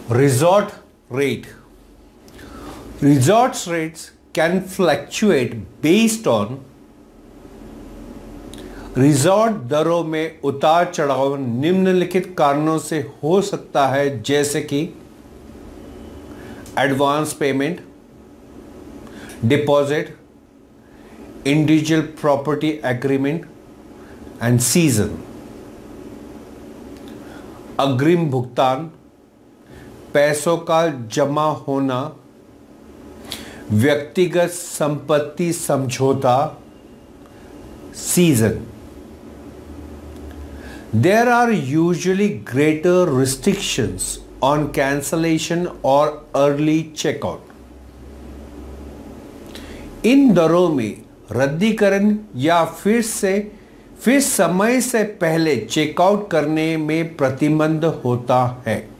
Resort rate. Resort rates can fluctuate based on resort दरों में उतार चढ़ाव निम्नलिखित कारणों से हो सकता है, जैसे कि advance payment, deposit, individual property agreement and season. अग्रिम भुगतान, पैसों का जमा होना, व्यक्तिगत संपत्ति समझौता, season. There are usually greater restrictions on cancellation or early checkout. इन दरों में रद्दीकरण या फिर समय से पहले चेकआउट करने में प्रतिबंध होता है।